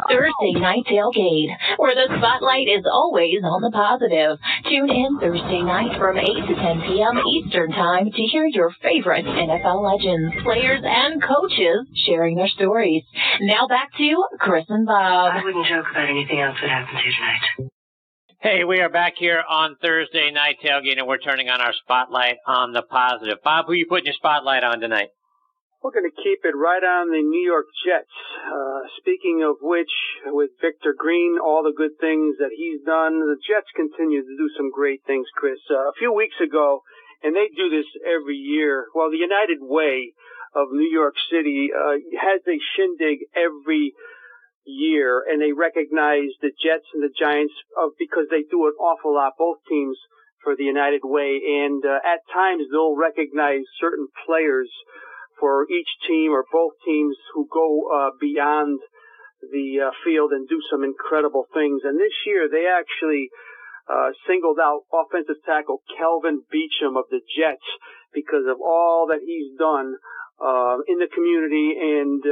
Thursday Night Tailgate, where the spotlight is always on the positive. Tune in Thursday night from 8 to 10 p.m. Eastern Time to hear your favorite NFL legends, players, and coaches sharing their stories. Now back to Chris and Bob. I wouldn't joke about anything else that happens here tonight. Hey, we are back here on Thursday Night Tailgate, and we're turning on our spotlight on the positive. Bob, who are you putting your spotlight on tonight? We're going to keep it right on the New York Jets. Speaking of which, with Victor Green, all the good things that he's done, the Jets continue to do some great things, Chris. A few weeks ago, and they do this every year, well, the United Way of New York City has a shindig every year, and they recognize the Jets and the Giants because they do an awful lot, both teams, for the United Way. And at times, they'll recognize certain players for each team or both teams who go beyond the field and do some incredible things. And this year, they actually singled out offensive tackle Kelvin Beachum of the Jets because of all that he's done in the community and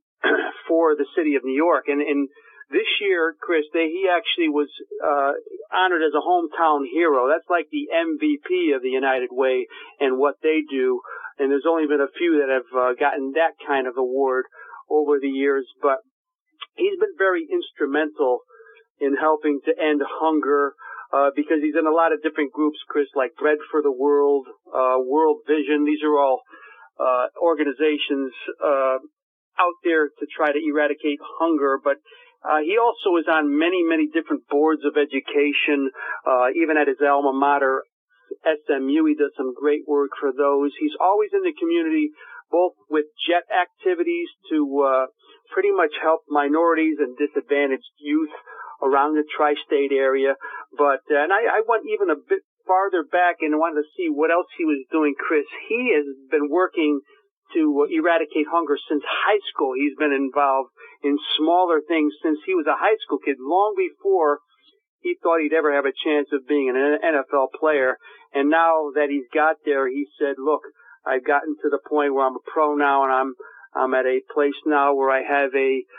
for the city of New York. And this year, Chris, he actually was honored as a hometown hero. That's like the MVP of the United Way and what they do. And there's only been a few that have gotten that kind of award over the years. But he's been very instrumental in helping to end hunger because he's in a lot of different groups, Chris, like Bread for the World, World Vision. These are all organizations out there to try to eradicate hunger. But he also is on many, many different boards of education, even at his alma mater, SMU. He does some great work for those. He's always in the community, both with Jet activities to pretty much help minorities and disadvantaged youth around the tri-state area. But and I went even a bit farther back and wanted to see what else he was doing, Chris. He has been working to eradicate hunger since high school. He's been involved in smaller things since he was a high school kid, long before he thought he'd ever have a chance of being an NFL player. And now that he's got there, he said, look, I've gotten to the point where I'm a pro now, and I'm at a place now where I have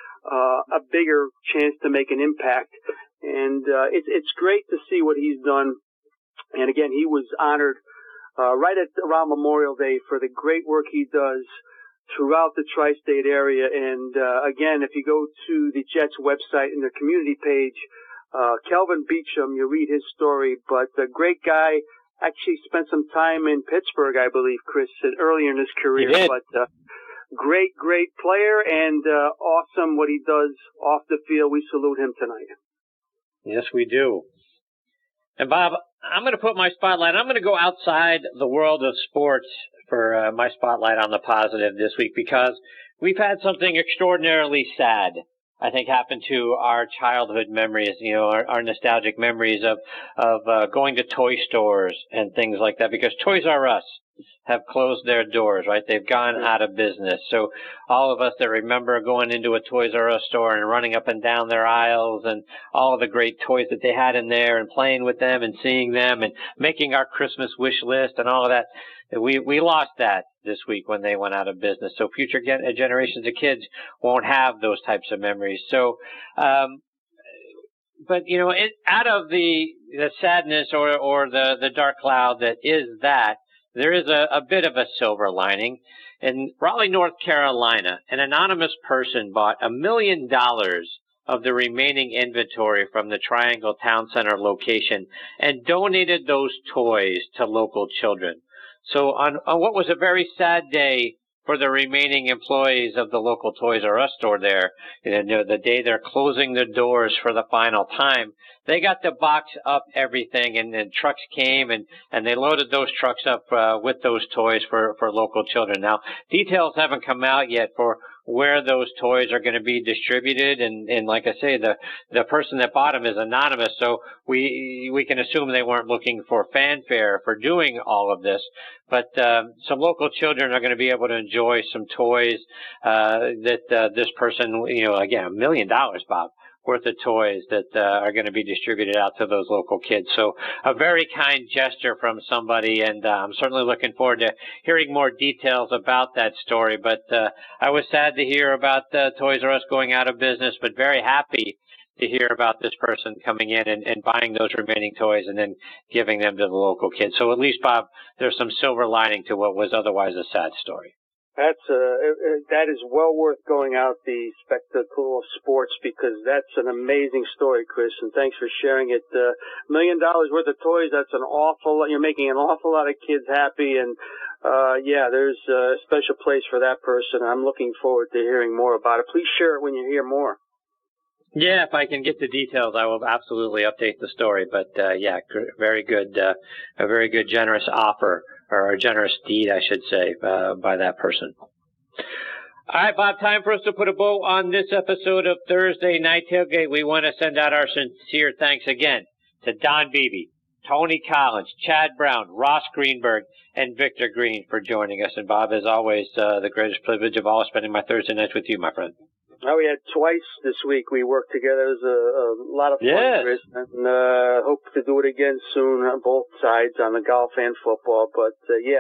a bigger chance to make an impact. And it's great to see what he's done. And again, he was honored right around Memorial Day for the great work he does throughout the tri-state area. And again, if you go to the Jets website in their community page, Kelvin Beachum, you read his story, but a great guy. Actually spent some time in Pittsburgh, I believe, Chris, earlier in his career. He did. But great player, and awesome what he does off the field. We salute him tonight. Yes, we do. And Bob, I'm going to put my spotlight. I'm going to go outside the world of sports for my spotlight on the positive this week, because we've had something extraordinarily sad, I think, happen to our childhood memories, our nostalgic memories of going to toy stores and things like that, because Toys R Us have closed their doors, right? They've gone out of business. So all of us that remember going into a Toys R Us store and running up and down their aisles and all of the great toys that they had in there and playing with them and seeing them and making our Christmas wish list and all of that, we lost that this week when they went out of business. So future generations of kids won't have those types of memories. So, but out of the sadness or the dark cloud that is that, there is a bit of a silver lining. In Raleigh, North Carolina, an anonymous person bought $1 million of the remaining inventory from the Triangle Town Center location and donated those toys to local children. So on what was a very sad day for the remaining employees of the local Toys R Us store there, the day they're closing the doors for the final time, they got to box up everything, and then trucks came and they loaded those trucks up with those toys for local children. Now, details haven't come out yet for where those toys are going to be distributed, and like I say, the person that bought them is anonymous, so we can assume they weren't looking for fanfare for doing all of this. But some local children are going to be able to enjoy some toys that this person, again, $1 million, Bob. worth of toys that are going to be distributed out to those local kids. So a very kind gesture from somebody, and I'm certainly looking forward to hearing more details about that story. But I was sad to hear about Toys R Us going out of business, but very happy to hear about this person coming in and buying those remaining toys and then giving them to the local kids. So at least, Bob, there's some silver lining to what was otherwise a sad story. That is well worth going out the spectacle of sports, because that's an amazing story, Chris, and thanks for sharing it. $1 million worth of toys, that's an awful lot. You're making an awful lot of kids happy, and there's a special place for that person. I'm looking forward to hearing more about it. Please share it when you hear more. Yeah, if I can get the details, I will absolutely update the story. But very good, a very good generous offer, or a generous deed, I should say, by that person. All right, Bob, time for us to put a bow on this episode of Thursday Night Tailgate. We want to send out our sincere thanks again to Don Beebe, Tony Collins, Chad Brown, Ross Greenberg, and Victor Green for joining us. And Bob, as always, the greatest privilege of all, spending my Thursday nights with you, my friend. Oh, we had twice this week. We worked together. It was a lot of fun, Chris, and hope to do it again soon on both sides, on the golf and football. But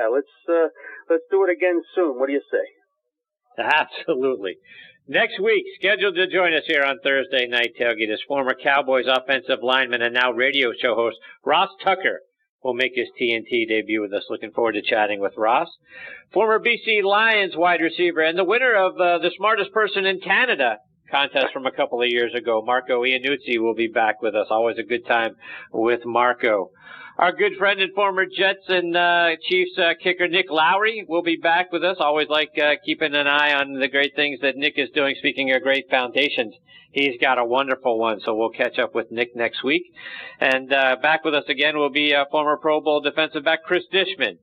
let's do it again soon. What do you say? Absolutely. Next week, scheduled to join us here on Thursday Night Tailgate is former Cowboys offensive lineman and now radio show host Ross Tucker. Will make his TNT debut with us. Looking forward to chatting with Ross. Former BC Lions wide receiver and the winner of the Smartest Person in Canada contest from a couple of years ago, Marco Iannuzzi, will be back with us. Always a good time with Marco. Our good friend and former Jets and Chiefs kicker Nick Lowry will be back with us. Always like keeping an eye on the great things that Nick is doing. Speaking of great foundations, he's got a wonderful one, so we'll catch up with Nick next week. And back with us again will be former Pro Bowl defensive back Chris Dishman,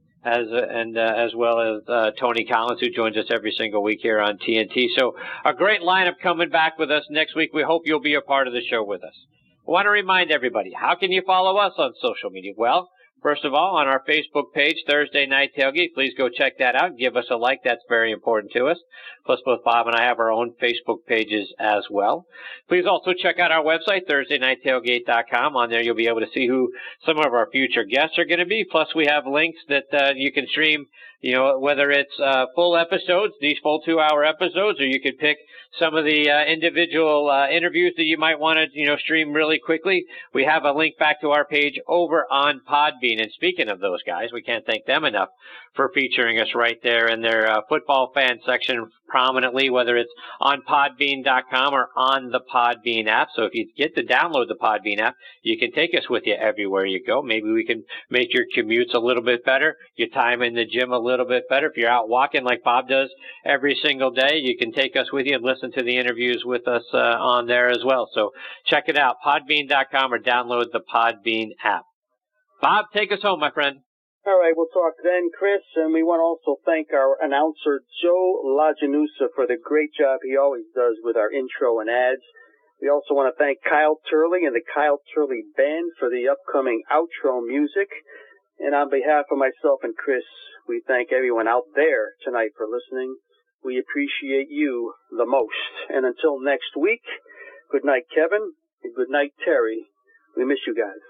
as well as Tony Collins, who joins us every single week here on TNT. So a great lineup coming back with us next week. We hope you'll be a part of the show with us. I want to remind everybody, how can you follow us on social media? Well, first of all, on our Facebook page, Thursday Night Tailgate, please go check that out. Give us a like. That's very important to us. Plus, both Bob and I have our own Facebook pages as well. Please also check out our website, ThursdayNightTailgate.com. On there, you'll be able to see who some of our future guests are going to be. Plus, we have links that you can stream, whether it's full episodes, these full 2-hour episodes, or you could pick some of the individual interviews that you might want to, stream really quickly. We have a link back to our page over on Podbean. And speaking of those guys, we can't thank them enough for featuring us right there in their football fan section prominently, whether it's on Podbean.com or on the Podbean app. So if you get to download the Podbean app, you can take us with you everywhere you go. Maybe we can make your commutes a little bit better, your time in the gym a little bit better. If you're out walking like Bob does every single day, you can take us with you and listen to the interviews with us on there as well. So check it out, Podbean.com, or download the Podbean app. Bob, take us home, my friend. All right, we'll talk then, Chris, and we want to also thank our announcer, Joe Lajanusa, for the great job he always does with our intro and ads. We also want to thank Kyle Turley and the Kyle Turley Band for the upcoming outro music. And on behalf of myself and Chris, we thank everyone out there tonight for listening. We appreciate you the most. And until next week, good night, Kevin, and good night, Terry. We miss you guys.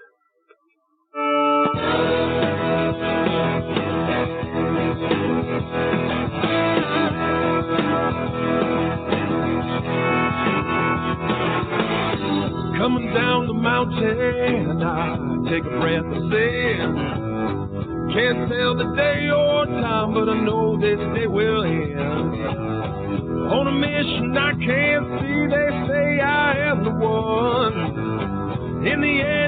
Coming down the mountain, I take a breath and say, can't tell the day or time, but I know this day will end. On a mission I can't see, they say I am the one. In the end,